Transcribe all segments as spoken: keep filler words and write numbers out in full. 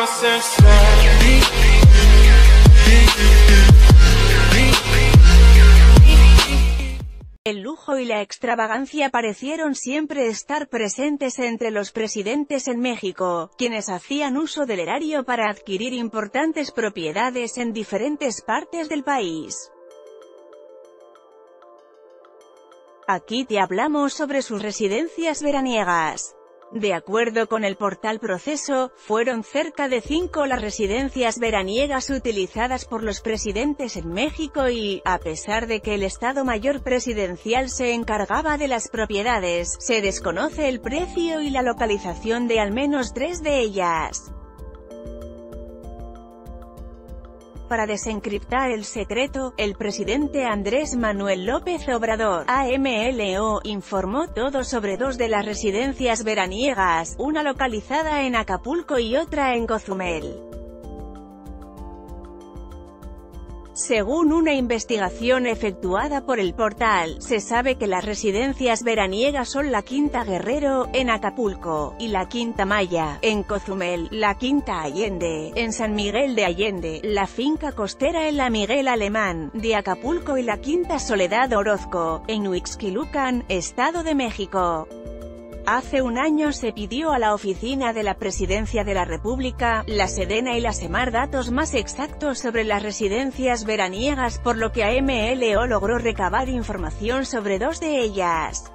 El lujo y la extravagancia parecieron siempre estar presentes entre los presidentes en México, quienes hacían uso del erario para adquirir importantes propiedades en diferentes partes del país. Aquí te hablamos sobre sus residencias veraniegas. De acuerdo con el portal Proceso, fueron cerca de cinco las residencias veraniegas utilizadas por los presidentes en México y, a pesar de que el Estado Mayor Presidencial se encargaba de las propiedades, se desconoce el precio y la localización de al menos tres de ellas. Para desencriptar el secreto, el presidente Andrés Manuel López Obrador, A M L O, informó todo sobre dos de las residencias veraniegas, una localizada en Acapulco y otra en Cozumel. Según una investigación efectuada por el portal, se sabe que las residencias veraniegas son la Quinta Guerrero, en Acapulco, y la Quinta Maya, en Cozumel, la Quinta Allende, en San Miguel de Allende, la finca costera en la Miguel Alemán, de Acapulco y la Quinta Soledad Orozco, en Huixquilucan, Estado de México. Hace un año se pidió a la Oficina de la Presidencia de la República, la Sedena y la Semar datos más exactos sobre las residencias veraniegas, por lo que A M L O logró recabar información sobre dos de ellas.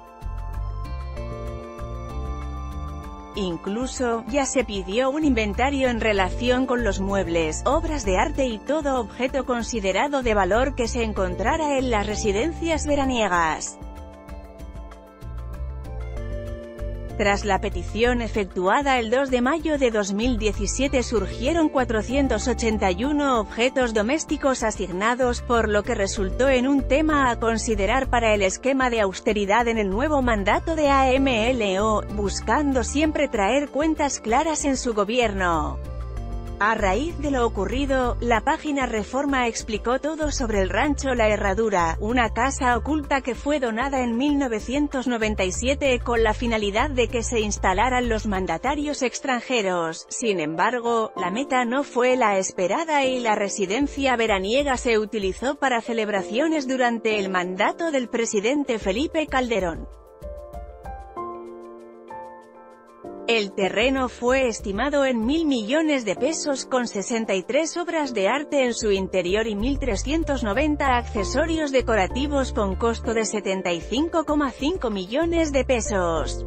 Incluso, ya se pidió un inventario en relación con los muebles, obras de arte y todo objeto considerado de valor que se encontrara en las residencias veraniegas. Tras la petición efectuada el dos de mayo de dos mil diecisiete surgieron cuatrocientos ochenta y uno objetos domésticos asignados, por lo que resultó en un tema a considerar para el esquema de austeridad en el nuevo mandato de A M L O, buscando siempre traer cuentas claras en su gobierno. A raíz de lo ocurrido, la página Reforma explicó todo sobre el rancho La Herradura, una casa oculta que fue donada en mil novecientos noventa y siete con la finalidad de que se instalaran los mandatarios extranjeros. Sin embargo, la meta no fue la esperada y la residencia veraniega se utilizó para celebraciones durante el mandato del presidente Felipe Calderón. El terreno fue estimado en mil millones de pesos con sesenta y tres obras de arte en su interior y mil trescientos noventa accesorios decorativos con costo de setenta y cinco coma cinco millones de pesos.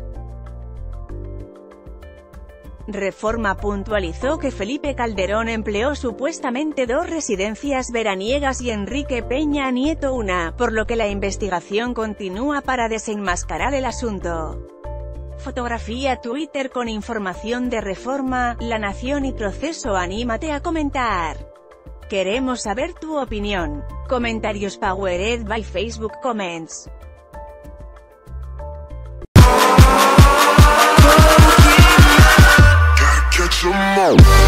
Reforma puntualizó que Felipe Calderón empleó supuestamente dos residencias veraniegas y Enrique Peña Nieto una, por lo que la investigación continúa para desenmascarar el asunto. Fotografía Twitter con información de Reforma, La Nación y Proceso. Anímate a comentar. Queremos saber tu opinión. Comentarios powered by Facebook Comments. Gotta catch 'em all.